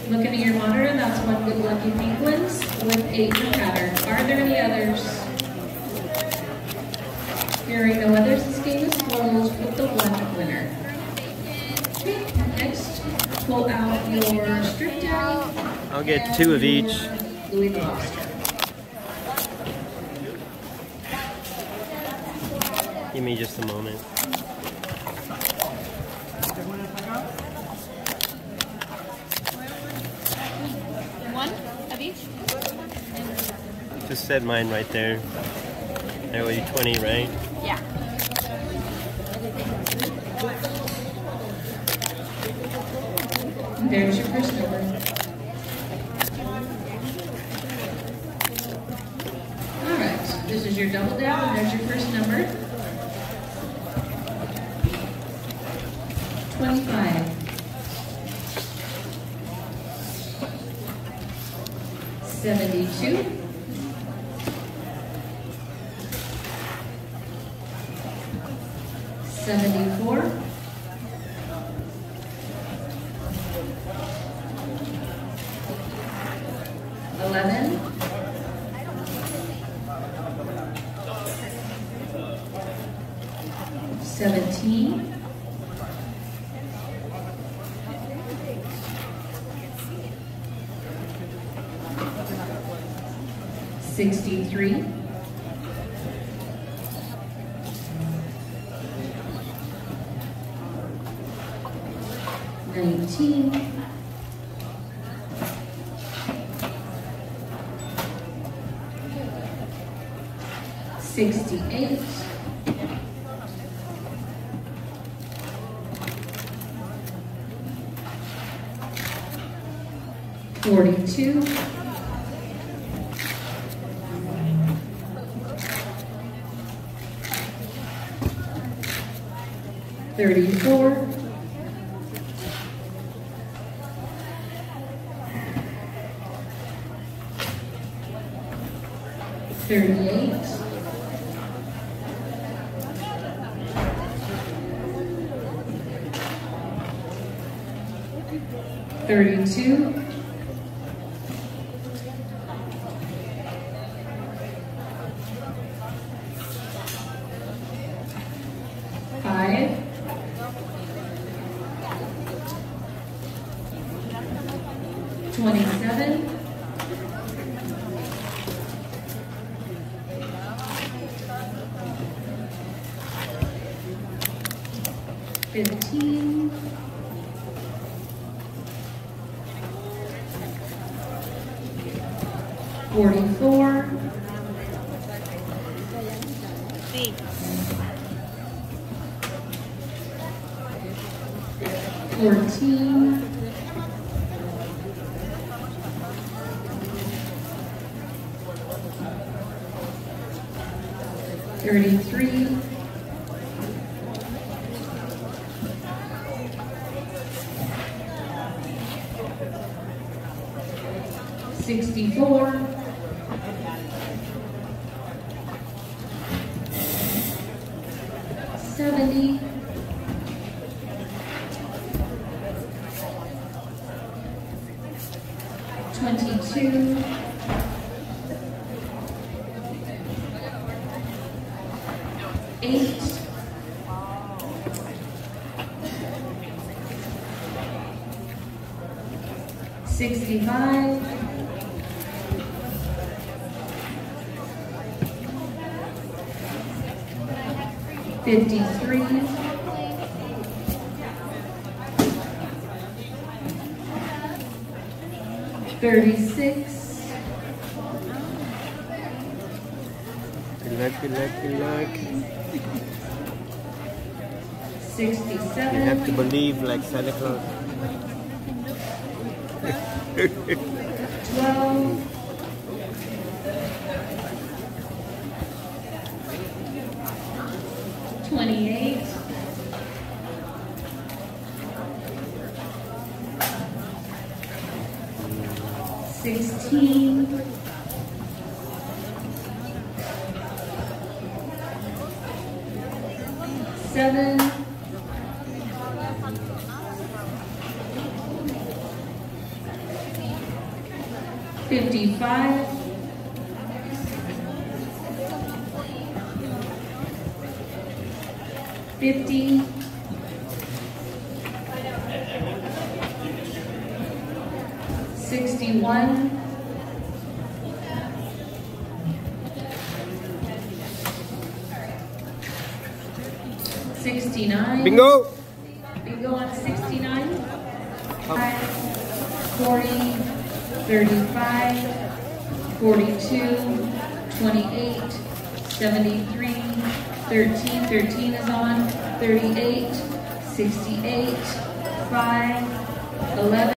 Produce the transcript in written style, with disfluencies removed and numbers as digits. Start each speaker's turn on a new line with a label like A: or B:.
A: Looking at your monitor, that's one good lucky penguins with 8 per pattern. Are there any others? Hearing no others, this game is closed with the 1 winner. Okay, next, pull out your strip down.
B: I'll get 2 of each.
A: Louis the Lobster.
B: Give me just a moment.
C: One of each?
B: Just set mine right there. I owe you 20, right?
C: Yeah.
A: There's your first number. Alright, this is your double down, and there's your first number. 25. 72. 74. 11. 17. 63. 19. 68. 42. 34. 38. 32. 5. 27. 15. 44. 14. 33. 64. 70. 22. 8. 65. 53. 36.
B: Good luck, good luck, good luck.
A: 67.
B: You have to believe like Santa Claus.
A: 12. 28. 16. 7. 5. 55, 50, 61, 69.
B: Bingo!
A: Bingo on 69. 40, 35, 42, 28, 73, 13 is on, 38, 68, 5, 11.